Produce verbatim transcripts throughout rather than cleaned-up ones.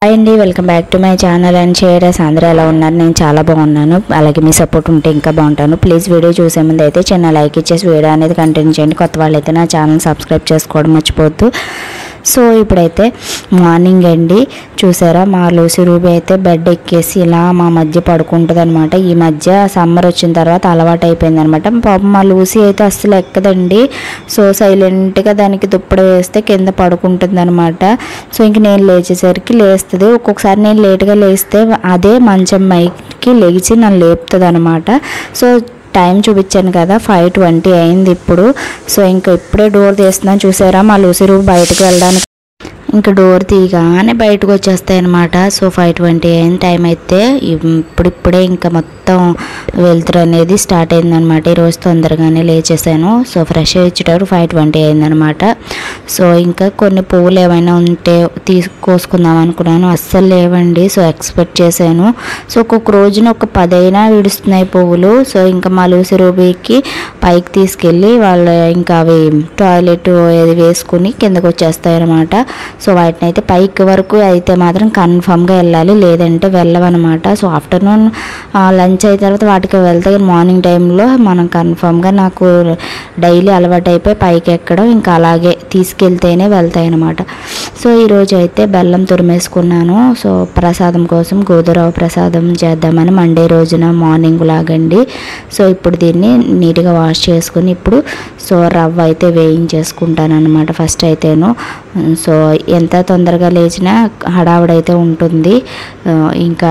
అండి welcome back to my channel and షేరస్ అందరూ ఎలా ఉన్నారు? నేను చాలా బాగున్నాను. అలాగే మీ సపోర్ట్ ఉంటే ఇంకా బాగుంటాను. ప్లీజ్ వీడియో చూసే ముందు అయితే చిన్న లైక్ ఇచ్చేసి వీడియో అనేది కంటిన్యూ చేయండి. కొత్త వాళ్ళు అయితే నా ఛానల్ సబ్స్క్రైబ్ చేసుకోవడం మర్చిపోవద్దు. సో ఇప్పుడైతే మార్నింగ్ అండి, చూసారా మా లూసి రూబీ అయితే బెడ్ ఎక్కేసి ఇలా మా మధ్య పడుకుంటుంది అనమాట. ఈ మధ్య సమ్మర్ వచ్చిన తర్వాత అలవాటు అయిపోయింది అనమాట. పాపం మా లూసి అయితే అస్సలు ఎక్కదండి. సో సైలెంట్గా దానికి దుప్పడ వేస్తే కింద పడుకుంటుంది అనమాట. సో ఇంక నేను లేచేసరికి లేస్తుంది. ఒక్కొక్కసారి నేను లేట్గా లేస్తే అదే మంచం మైకి లెగిచి నన్ను లేపుతుంది అనమాట. సో టైం చూపించాను కదా, ఫైవ్ ట్వంటీ అయింది ఇప్పుడు. సో ఇంకా ఇప్పుడే డోర్ తీస్తున్నాను. చూసారా మా లూసి రూబీ బయటకు వెళ్ళడానికి ఇంకా డోర్ తీయగానే బయటకు వచ్చేస్తాయి అనమాట. సో ఫైవ్ ట్వంటీ అయిన టైం అయితే ఇప్పుడిప్పుడే ఇంకా మొత్తం వెళ్తురు అనేది స్టార్ట్ అయిందనమాట. ఈరోజు తొందరగానే లేచేసాను. సో ఫ్రెష్ అయ్యేటప్పుడు ఫైవ్ ట్వంటీ అయిందనమాట. సో ఇంకా కొన్ని పువ్వులు ఏమైనా ఉంటే తీసుకొసుకుందాం అనుకున్నాను, అస్సలు లేవండి. సో ఎక్స్పెక్ట్ చేశాను. సో ఒక్కొక్క రోజున ఒక పదైనా విడుస్తున్నాయి పువ్వులు. సో ఇంకా మా లూసి రూబీకి పైకి తీసుకెళ్ళి వాళ్ళు ఇంకా అవి టాయిలెట్ అది వేసుకుని కిందకు వచ్చేస్తాయి అనమాట. సో వాటిని అయితే పైకి వరకు అయితే మాత్రం కన్ఫామ్గా వెళ్ళాలి, లేదంటే వెళ్ళవన్నమాట. సో ఆఫ్టర్నూన్ లంచ్ అయిన తర్వాత వాటికి వెళ్తాయి. మార్నింగ్ టైంలో మనం కన్ఫామ్గా నాకు డైలీ అలవాటు అయిపోయి పైకి ఎక్కడం, ఇంకా అలాగే తీసుకెళ్తేనే వెళ్తాయి అనమాట. సో ఈరోజు అయితే బెల్లం తురిమేసుకున్నాను. సో ప్రసాదం కోసం గోధురవ ప్రసాదం చేద్దామని మండే రోజున మార్నింగ్ లాగండి. సో ఇప్పుడు దీన్ని నీట్గా వాష్ చేసుకుని ఇప్పుడు సో రవ్వ అయితే వేయించేసుకుంటాను అనమాట ఫస్ట్ అయితేను. సో ఎంత తొందరగా లేచినా హడావుడైతే ఉంటుంది. ఇంకా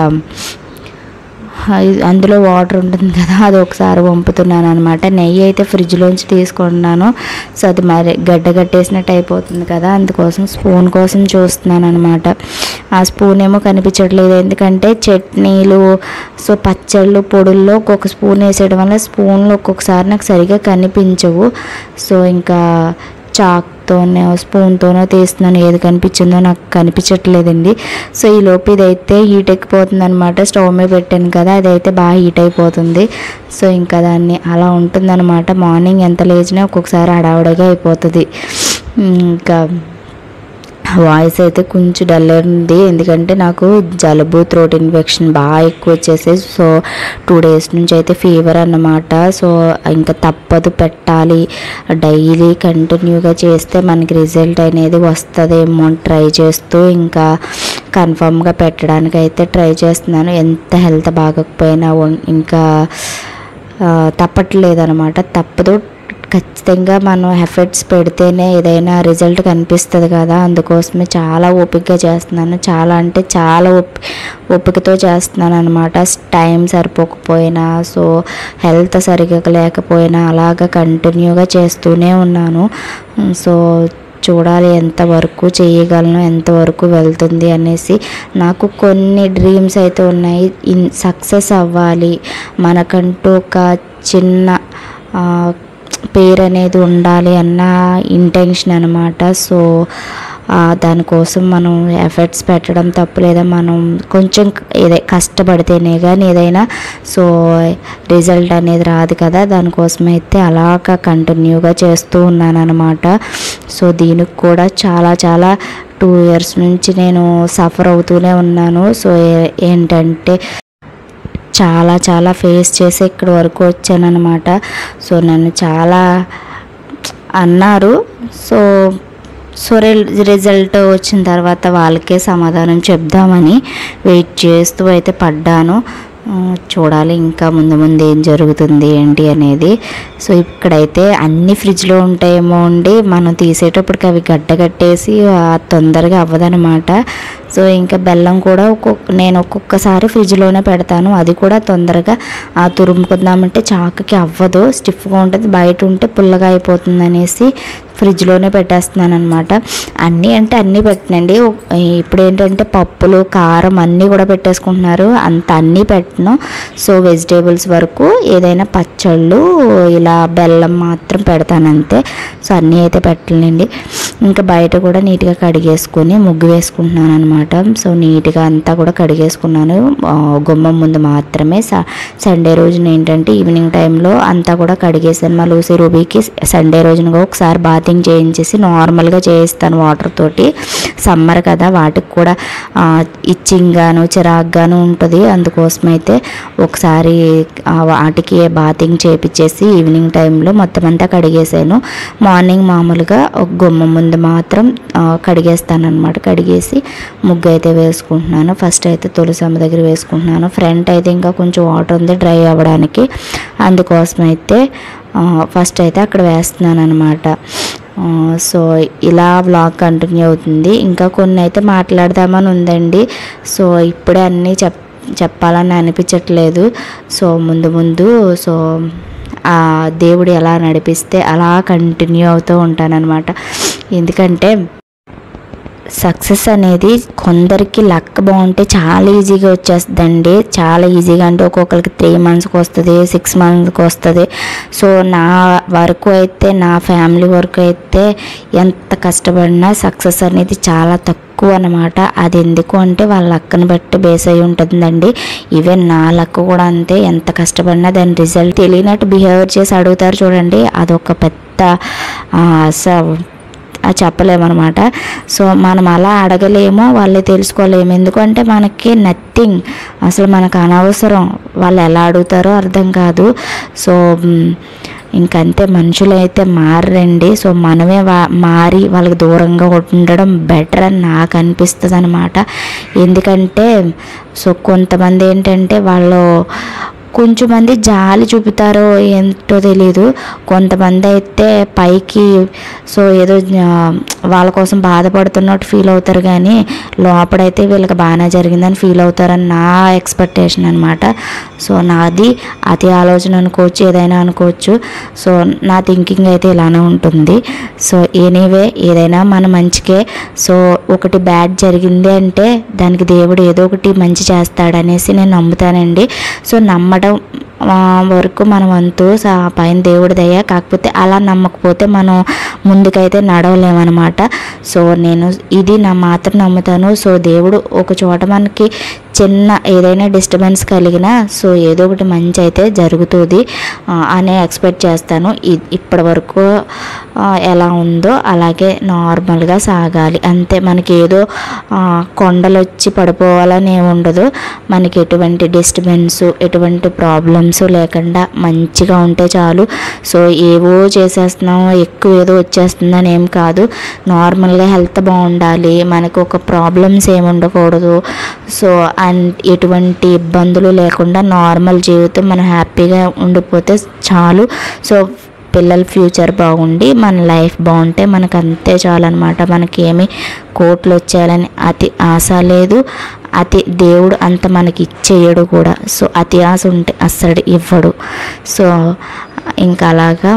అందులో వాటర్ ఉంటుంది కదా, అది ఒకసారి వంపుతున్నాను అనమాట. నెయ్యి అయితే ఫ్రిడ్జ్లోంచి తీసుకున్నాను. సో అది మరి గడ్డ కట్టేసినట్టు అయిపోతుంది కదా, అందుకోసం స్పూన్ కోసం చూస్తున్నాను అనమాట. ఆ స్పూన్ ఏమో కనిపించట్లేదు, ఎందుకంటే చట్నీలు సో పచ్చళ్ళు పొడుల్లో ఒక్కొక్క స్పూన్ వేసేయడం వల్ల స్పూన్లు ఒక్కొక్కసారి నాకు సరిగా కనిపించవు. సో ఇంకా చాక్తోనే స్పూన్తోనో తీస్తున్నాను, ఏది కనిపించిందో నాకు కనిపించట్లేదండి. సో ఈ లోపు ఇదైతే హీట్ ఎక్కిపోతుంది అనమాట. స్టవ్ మీద పెట్టాను కదా, అదైతే బాగా హీట్ అయిపోతుంది. సో ఇంకా దాన్ని అలా ఉంటుందన్నమాట. మార్నింగ్ ఎంత లేచినా ఒక్కొక్కసారి హడావుడిగా అయిపోతుంది. ఇంకా వాయిస్ అయితే కొంచెం డల్ ఉంది, ఎందుకంటే నాకు జలుబు థ్రోట్ ఇన్ఫెక్షన్ బాగా ఎక్కువ వచ్చేసేది. సో టూ డేస్ నుంచి అయితే ఫీవర్ అన్నమాట. సో ఇంకా తప్పదు, పెట్టాలి డైలీ కంటిన్యూగా చేస్తే మనకి రిజల్ట్ అనేది వస్తుందేమో ట్రై చేస్తూ ఇంకా కన్ఫామ్గా పెట్టడానికి అయితే ట్రై చేస్తున్నాను. ఎంత హెల్త్ బాగోకపోయినా ఇంకా తప్పట్లేదు అనమాట. తప్పదు, ఖచ్చితంగా మనం ఎఫర్ట్స్ పెడితేనే ఏదైనా రిజల్ట్ కనిపిస్తుంది కదా. అందుకోసమే చాలా ఓపికగా చేస్తున్నాను, చాలా అంటే చాలా ఓపి ఓపికతో చేస్తున్నాను అనమాట. టైం సరిపోకపోయినా సో హెల్త్ సరిగా లేకపోయినా అలాగా కంటిన్యూగా చేస్తూనే ఉన్నాను. సో చూడాలి ఎంతవరకు చేయగలను, ఎంతవరకు వెళ్తుంది అనేసి. నాకు కొన్ని డ్రీమ్స్ అయితే ఉన్నాయి. ఇన్ సక్సెస్ అవ్వాలి, మనకంటూ ఒక చిన్న పేరు అనేది ఉండాలి అన్న ఇంటెన్షన్ అనమాట. సో దానికోసం మనం ఎఫర్ట్స్ పెట్టడం తప్పులేదా, మనం కొంచెం ఏదై కష్టపడితేనే కానీ ఏదైనా సో రిజల్ట్ అనేది రాదు కదా. దానికోసం అయితే అలాగా కంటిన్యూగా చేస్తూ ఉన్నాను అనమాట. సో దీనికి కూడా చాలా చాలా టూ ఇయర్స్ నుంచి నేను సఫర్ అవుతూనే ఉన్నాను. సో ఏంటంటే చాలా చాలా ఫేస్ చేసి ఇక్కడి వరకు వచ్చానమాట. సో నన్ను చాలా అన్నారు. సో సో రిజల్ట్ వచ్చిన తర్వాత వాళ్ళకే సమాధానం చెప్దామని వెయిట్ చేస్తూ అయితే పడ్డాను. చూడాలి ఇంకా ముందు ముందు ఏం జరుగుతుంది ఏంటి అనేది. సో ఇక్కడైతే అన్ని ఫ్రిడ్జ్లో ఉంటాయేమో అండి, మనం తీసేటప్పటికి అవి గడ్డ కట్టేసి తొందరగా అవ్వదనమాట. సో ఇంకా బెల్లం కూడా ఒక్కొక్క నేను ఒక్కొక్కసారి ఫ్రిడ్జ్లోనే పెడతాను, అది కూడా తొందరగా ఆ తురుముకుందామంటే చాకుకి అవ్వదు, స్టిఫ్గా ఉంటుంది. బయట ఉంటే పుల్లగా అయిపోతుంది అనేసి ఫ్రిడ్జ్లోనే పెట్టేస్తున్నాను అనమాట. అన్నీ అంటే అన్నీ పెట్టనండి. ఇప్పుడు ఏంటంటే పప్పులు కారం అన్నీ కూడా పెట్టేసుకుంటున్నారు, అంత అన్నీ పెట్టను. సో వెజిటేబుల్స్ వరకు ఏదైనా పచ్చళ్ళు ఇలా బెల్లం మాత్రం పెడతాను అంతే. సో అన్నీ అయితే పెట్టలేండి. ఇంకా బయట కూడా నీట్గా కడిగేసుకొని ముగ్గు వేసుకుంటున్నాను అనమాట. సో నీట్గా అంతా కూడా కడిగేసుకున్నాను, గుమ్మం ముందు మాత్రమే. సండే రోజున ఏంటంటే ఈవినింగ్ టైంలో అంతా కూడా కడిగేసాను. మా లూసి రూబీకి సండే రోజున ఒకసారి బాత్ బాతింగ్ చేయించేసి నార్మల్గా చేయిస్తాను వాటర్ తోటి. సమ్మర్ కదా, వాటికి కూడా ఇచ్చింగ్గాను చిరాగ్గాను ఉంటుంది. అందుకోసం అయితే ఒకసారి వాటికి బాతింగ్ చేయించేసి ఈవినింగ్ టైంలో మొత్తం అంతా కడిగేసాను. మార్నింగ్ మామూలుగా ఒక గుమ్మ ముందు మాత్రం కడిగేస్తాను అనమాట. కడిగేసి ముగ్గు అయితే వేసుకుంటున్నాను. ఫస్ట్ అయితే తులసమ్మ దగ్గర వేసుకుంటున్నాను. ఫ్రంట్ అయితే ఇంకా కొంచెం వాటర్ ఉంది డ్రై అవ్వడానికి, అందుకోసం అయితే ఫస్ట్ అయితే అక్కడ వేస్తున్నాను అనమాట. సో ఇలా వ్లాగ్ కంటిన్యూ అవుతుంది. ఇంకా కొన్ని అయితే మాట్లాడదామని ఉందండి. సో ఇప్పుడే అన్నీ చెప్ చెప్పాలని అనిపించట్లేదు. సో ముందు ముందు సో ఆ దేవుడు ఎలా నడిపిస్తే అలా కంటిన్యూ అవుతూ ఉంటానన్నమాట. ఎందుకంటే సక్సెస్ అనేది కొందరికి లక్ బాగుంటే చాలా ఈజీగా వచ్చేస్తుందండి. చాలా ఈజీగా అంటే ఒక్కొక్కరికి త్రీ మంత్స్కి వస్తుంది, సిక్స్ మంత్స్కి వస్తుంది. సో నా వరకు అయితే, నా ఫ్యామిలీ వరకు అయితే ఎంత కష్టపడినా సక్సెస్ అనేది చాలా తక్కువ అనమాట. అది ఎందుకు అంటే వాళ్ళ లక్ని బట్టి బేస్ అయి ఉంటుందండి. ఈవెన్ నా లక్ కూడా అంతే. ఎంత కష్టపడినా దాని రిజల్ట్ తెలియనట్టు బిహేవియర్ చేసి అడుగుతారు చూడండి, అదొక పెద్ద చెప్పలేమన్నమాట. సో మనం అలా అడగలేము, వాళ్ళే తెలుసుకోలేము. ఎందుకంటే మనకి నథింగ్, అసలు మనకు అనవసరం. వాళ్ళు ఎలా అడుగుతారో అర్థం కాదు. సో ఇంకంతే, మనుషులు అయితే మారండి. సో మనమే వా మారి వాళ్ళకి దూరంగా ఉండడం బెటర్ అని నాకు అనిపిస్తుంది అనమాట. ఎందుకంటే సో కొంతమంది ఏంటంటే వాళ్ళు కొంచెం మంది జాలి చూపుతారో ఏంటో తెలీదు. కొంతమంది అయితే పైకి సో ఏదో వాళ్ళ కోసం బాధపడుతున్నట్టు ఫీల్ అవుతారు, కానీ లోపడైతే వీళ్ళకి బాగానే జరిగిందని ఫీల్ అవుతారని నా ఎక్స్పెక్టేషన్ అనమాట. సో నాది అతి ఆలోచన అనుకోవచ్చు, ఏదైనా అనుకోవచ్చు. సో నా థింకింగ్ అయితే ఇలానే ఉంటుంది. సో ఎనీవే, ఏదైనా మన మంచికే. సో ఒకటి బ్యాడ్ జరిగింది అంటే దానికి దేవుడు ఏదో ఒకటి మంచి చేస్తాడనేసి నేను నమ్ముతానండి. సో నమ్మడం వరకు మనం వంతు పైన దేవుడి దయ. కాకపోతే అలా నమ్మకపోతే మనం ముందుకైతే నడవలేమన్నమాట. సో నేను ఇది నా మాత్రం నమ్ముతాను. సో దేవుడు ఒక చోట మనకి చిన్న ఏదైనా డిస్టర్బెన్స్ కలిగినా సో ఏదో ఒకటి మంచి అయితే జరుగుతుంది అనే ఎక్స్పెక్ట్ చేస్తాను. ఇప్పటి వరకు ఎలా ఉందో అలాగే నార్మల్గా సాగాలి అంతే. మనకి ఏదో కొండలు వచ్చి పడిపోవాలని ఏమి ఉండదు. మనకి ఎటువంటి డిస్టర్బెన్స్, ఎటువంటి ప్రాబ్లమ్స్ లేకుండా మంచిగా ఉంటే చాలు. సో ఏవో చేసేస్తున్నాము, ఎక్కువ ఏదో వచ్చేస్తుందని ఏం కాదు. నార్మల్గా హెల్త్ బాగుండాలి, మనకు ఒక ప్రాబ్లమ్స్ ఏమి ఉండకూడదు. సో అండ్ ఎటువంటి ఇబ్బందులు లేకుండా నార్మల్ జీవితం మనం హ్యాపీగా ఉండిపోతే చాలు. సో పిల్లల ఫ్యూచర్ బాగుండి మన లైఫ్ బాగుంటే మనకు అంతే చాలు అనమాట. మనకి ఏమి కోట్లు వచ్చేయాలని అతి ఆశ లేదు. అతి దేవుడు అంత మనకి ఇచ్చేయడు కూడా. సో అతి ఆశ ఉంటే అస్సలు ఇవ్వడు. సో ఇంకా అలాగా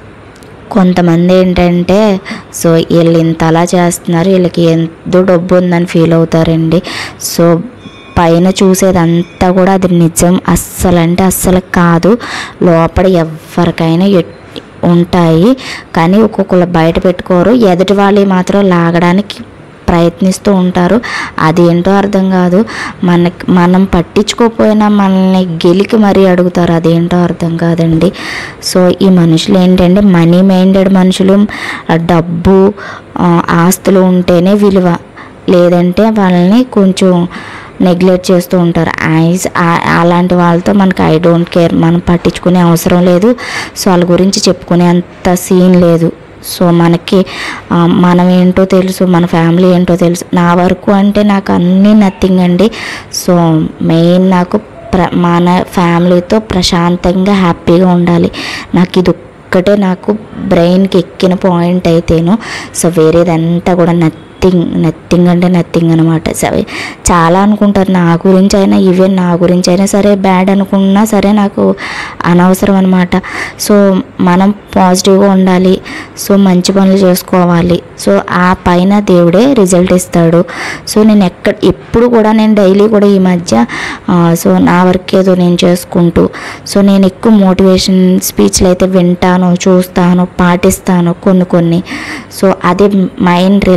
కొంతమంది ఏంటంటే సో వీళ్ళు ఇంత అలా చేస్తున్నారు, వీళ్ళకి ఎంతో డబ్బు ఉందని ఫీల్ అవుతారండి. సో పైన చూసేదంతా కూడా అది నిజం అస్సలు అంటే అస్సలు కాదు. లోపల ఎవరికైనా ఉంటాయి, కానీ ఒక్కొక్కరు బయట పెట్టుకోరు. ఎదుటి వాళ్ళు మాత్రం లాగడానికి ప్రయత్నిస్తూ ఉంటారు. అదేంటో అర్థం కాదు. మనకి మనం పట్టించుకోకపోయినా మనల్ని గెలికి మరీ అడుగుతారు. అదేంటో అర్థం కాదండి. సో ఈ మనుషులు ఏంటంటే మనీ మైండెడ్ మనుషులు, డబ్బు ఆస్తులు ఉంటేనే విలువ, లేదంటే వాళ్ళని కొంచెం నెగ్లెక్ట్ చేస్తూ ఉంటారు. ఐస్ అలాంటి వాళ్ళతో మనకి ఐ డోంట్ కేర్, మనం పట్టించుకునే అవసరం లేదు. సో వాళ్ళ గురించి చెప్పుకునే అంత సీన్ లేదు. సో మనకి మనం ఏంటో తెలుసు, మన ఫ్యామిలీ ఏంటో తెలుసు. నా వరకు అంటే నాకు అన్నీ నథింగ్ అండి. సో మెయిన్ నాకు ప్ర మన ఫ్యామిలీతో ప్రశాంతంగా హ్యాపీగా ఉండాలి. నాకు ఇది ఒక్కటే నాకు బ్రెయిన్కి ఎక్కిన పాయింట్ అయితేను. సో వేరేదంతా కూడా నథింగ్ నథింగ్ అంటే నథింగ్ అనమాట. సరే చాలా అనుకుంటారు నా గురించి అయినా, ఈవెన్ నా గురించి అయినా సరే బ్యాడ్ అనుకున్నా సరే నాకు అనవసరం అనమాట. సో మనం పాజిటివ్గా ఉండాలి. సో మంచి పనులు చేసుకోవాలి. సో ఆ పైన దేవుడే రిజల్ట్ ఇస్తాడు. సో నేను ఎక్కడ ఎప్పుడు కూడా నేను డైలీ కూడా ఈ మధ్య సో నా వర్క్ ఏదో నేను చేసుకుంటూ సో నేను ఎక్కువ మోటివేషన్ స్పీచ్లు అయితే వింటాను, చూస్తాను, పాటిస్తాను కొన్ని కొన్ని. సో అదే మైండ్ రిలాక్స్గా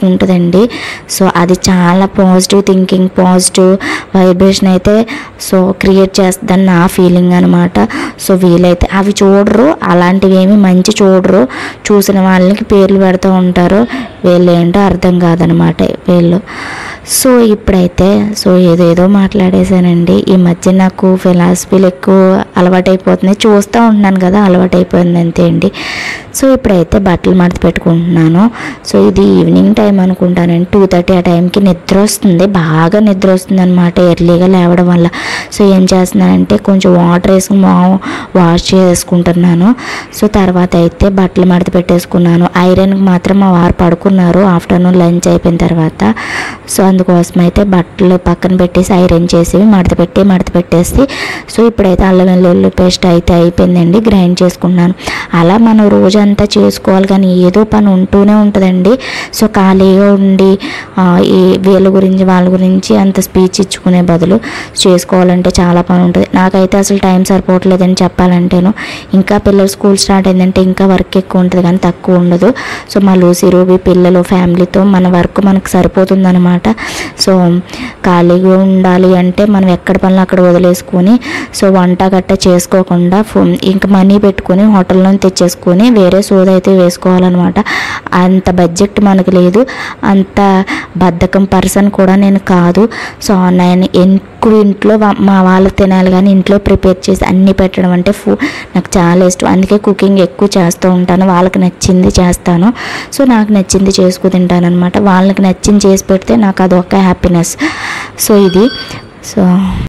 ఉంటుందండి. సో అది చాలా పాజిటివ్ థింకింగ్, పాజిటివ్ వైబ్రేషన్ అయితే సో క్రియేట్ చేస్తుందని నా ఫీలింగ్ అనమాట. సో వీలైతే అవి చూడరు, అలాంటివి ఏమి మంచి చూడరు, చూసిన వాళ్ళకి పేర్లు పెడుతూ ఉంటారు, వీళ్ళు ఏంటో అర్థం కాదనమాట వీళ్ళు. సో ఇప్పుడైతే సో ఏదేదో మాట్లాడేశానండి. ఈ మధ్య నాకు ఫిలాసఫీలు ఎక్కువ అలవాటైపోతున్నాయి, చూస్తూ ఉంటున్నాను కదా, అలవాటైపోయింది అంతే అండి. సో ఇప్పుడైతే బట్టలు మడత పెట్టుకుంటున్నాను. సో ఇది ఈవినింగ్ టైం అనుకుంటానండి, టూ థర్టీ ఆ టైంకి నిద్ర వస్తుంది, బాగా నిద్ర వస్తుంది అనమాట ఎర్లీగా లేవడం వల్ల. సో ఏం చేస్తున్నానంటే కొంచెం వాటర్ వేసుకుని వాష్ చేసుకుంటున్నాను. సో తర్వాత అయితే బట్టలు మడత పెట్టేసుకున్నాను. ఐరన్కి మాత్రం మా వారు పడుకున్నారు ఆఫ్టర్నూన్ లంచ్ అయిపోయిన తర్వాత. సో అందుకోసం అయితే బట్టలు పక్కన పెట్టేసి ఐరన్ చేసి మడత పెట్టి మడత పెట్టేసి సో ఇప్పుడైతే అల్లం వెల్లుల్లి పేస్ట్ అయితే అయిపోయిందండి, గ్రైండ్ చేసుకున్నాను. అలా మనం రోజంతా చేసుకోవాలి కానీ ఏదో పని ఉంటూనే ఉంటుందండి. సో ఖాళీగా ఉండి ఈ వీళ్ళ గురించి వాళ్ళ గురించి అంత స్పీచ్ ఇచ్చుకునే బదులు చేసుకోవాలంటే చాలా పని ఉంటుంది. నాకైతే అసలు టైం సరిపోవట్లేదని చెప్పాలంటేను. ఇంకా పిల్లలు స్కూల్ స్టార్ట్ అయిందంటే ఇంకా వర్క్ ఎక్కువ ఉంటుంది కానీ తక్కువ ఉండదు. సో మా లూసీ రూబీ పిల్లలు ఫ్యామిలీతో మన వర్క్ మనకు సరిపోతుంది అనమాట. సో ఖాళీగా ఉండాలి అంటే మనం ఎక్కడ పనులు అక్కడ వదిలేసుకొని సో వంట గట్ట చేసుకోకుండా ఇంకా మనీ పెట్టుకొని హోటల్లో తెచ్చేసుకొని వేరే సోద అయితే వేసుకోవాలన్నమాట. అంత బడ్జెట్ మనకు లేదు, అంత బద్ధకం పర్సన్ కూడా నేను కాదు. సో నేను ఎక్కువ ఇంట్లో మా వాళ్ళు తినాలి కానీ ఇంట్లో ప్రిపేర్ చేసి అన్నీ పెట్టడం అంటే ఫూ నాకు చాలా ఇష్టం. అందుకే కుకింగ్ ఎక్కువ చేస్తూ ఉంటాను, వాళ్ళకి నచ్చింది చేస్తాను. సో నాకు నచ్చింది చేసుకు తింటాను అనమాట. వాళ్ళకి నచ్చింది చేసి పెడితే నాకు అదొక హ్యాపీనెస్. సో ఇది సో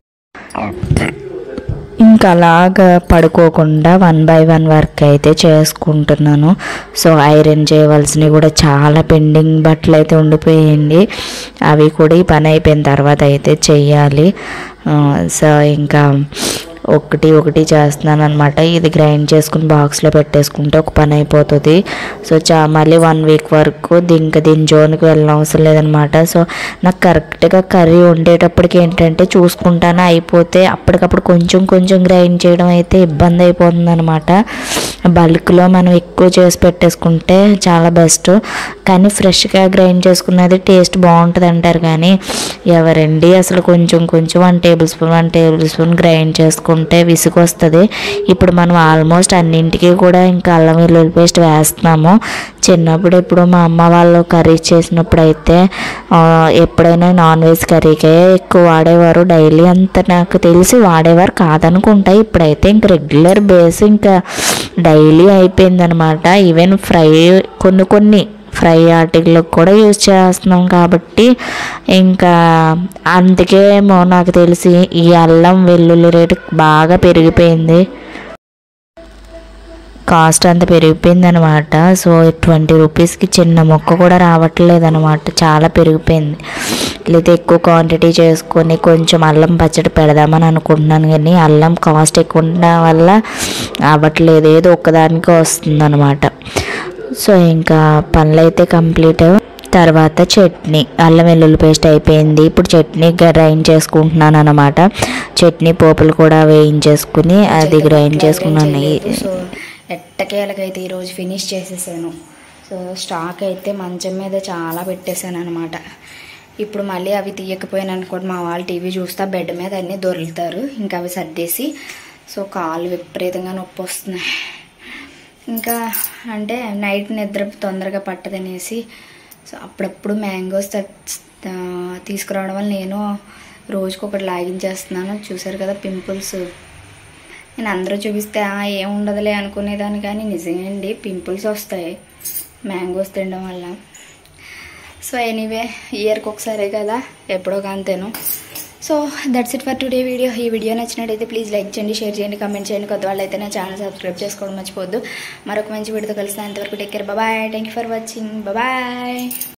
ఇంకా అలాగా పడుకోకుండా వన్ బై వన్ వర్క్ అయితే చేసుకుంటున్నాను. సో ఐరన్ చేయవలసినవి కూడా చాలా పెండింగ్ బట్టలు అయితే ఉండిపోయింది, అవి కూడా ఈ పని అయిపోయిన తర్వాత అయితే చెయ్యాలి. సో ఇంకా ఒకటి ఒకటి చేస్తున్నాను అనమాట. ఇది గ్రైండ్ చేసుకుని బాక్స్లో పెట్టేసుకుంటే ఒక పని అయిపోతుంది. సో చా మళ్ళీ వన్ వీక్ వరకు దీనికి దీని జోన్కి వెళ్ళిన అవసరం లేదనమాట. సో నాకు కరెక్ట్గా కర్రీ వండేటప్పటికి ఏంటంటే చూసుకుంటాను, అయిపోతే అప్పటికప్పుడు కొంచెం కొంచెం గ్రైండ్ చేయడం అయితే ఇబ్బంది అయిపోతుంది అనమాట. బల్క్లో మనం ఎక్కువ చేసి పెట్టేసుకుంటే చాలా బెస్ట్, కానీ ఫ్రెష్గా గ్రైండ్ చేసుకున్నది టేస్ట్ బాగుంటుంది అంటారు. కానీ ఎవరండి అసలు కొంచెం కొంచెం one tablespoon one tablespoon grind చేసుకుంటే విసుగు వస్తుంది. ఇప్పుడు మనం ఆల్మోస్ట్ అన్నింటికి కూడా ఇంకా అల్లం వెల్లుల్లి పేస్ట్ వేస్తున్నాము. చిన్నప్పుడు ఇప్పుడు మా అమ్మ వాళ్ళు కర్రీ చేసినప్పుడు అయితే ఎప్పుడైనా నాన్ వెజ్ కర్రీకే ఎక్కువ వాడేవారు, డైలీ అంత నాకు తెలిసి వాడేవారు కాదనుకుంటా. ఇప్పుడైతే ఇంక రెగ్యులర్ బేస్ ఇంకా డైలీ అయిపోయిందనమాట. ఈవెన్ ఫ్రై కొన్ని కొన్ని ఫ్రై ఆర్టికల్కి కూడా యూజ్ చేస్తున్నాం కాబట్టి ఇంకా అందుకేమో నాకు తెలిసి ఈ అల్లం వెల్లుల్లి రేటు బాగా పెరిగిపోయింది, కాస్ట్ అంత పెరిగిపోయింది అనమాట. సో ట్వంటీ రూపీస్కి చిన్న మొక్క కూడా రావట్లేదు అనమాట, చాలా పెరిగిపోయింది. లేదా ఎక్కువ క్వాంటిటీ చేసుకొని కొంచెం అల్లం పచ్చడి పెడదామని అనుకుంటున్నాను కానీ అల్లం కాస్ట్ ఎక్కువ ఉండడం వల్ల అవ్వట్లేదు, ఏదో ఒక్కదానికి వస్తుంది అనమాట. సో ఇంకా పనులు అయితే కంప్లీట్. తర్వాత చట్నీ, అల్లం వెల్లుల్లి పేస్ట్ అయిపోయింది. ఇప్పుడు చట్నీ గ్రైండ్ చేసుకుంటున్నాను అనమాట. చట్నీ పోపులు కూడా వేయించేసుకుని అది గ్రైండ్ చేసుకున్నాను. సో ఎట్టకేలకైతే ఈరోజు ఫినిష్ చేసేసాను. సో స్టాక్ అయితే మంచం మీద చాలా పెట్టేశాను అనమాట. ఇప్పుడు మళ్ళీ అవి తీయకపోయాను అనుకోండి, మా వాళ్ళు టీవీ చూస్తా బెడ్ మీద అన్నీ దొరుకుతారు. ఇంకా అవి సర్దేసి సో కాళ్ళు విపరీతంగా నొప్పి వస్తున్నాయి. ఇంకా అంటే నైట్ నిద్ర తొందరగా పట్టదనేసి సో అప్పుడప్పుడు మ్యాంగోస్ తీసుకురావడం వల్ల నేను రోజుకొకటి లాగించేస్తున్నాను. చూసారు కదా పింపుల్స్, నేను అందరూ చూపిస్తే ఏం ఉండదులే అనుకునేదాన్ని కానీ నిజంగాండి పింపుల్స్ వస్తాయి మ్యాంగోస్ తినడం వల్ల. సో ఎనీవే ఇయర్కి ఒకసారే కదా, ఎప్పుడో కాంతేను. So that's it for today video. ఈ వీడియో నచ్చినట్టయితే ప్లీజ్ లైక్ చేయండి, షేర్ చేయండి, కామెంట్ చేయండి. కొత్త వాళ్ళు అయితే నా ఛానల్ సబ్స్క్రైబ్ చేసుకోవడం మర్చిపోద్దు. మరొక మంచి వీడియోతో కలిసి అంతవరకు take care, bye. Thank you for watching, bye.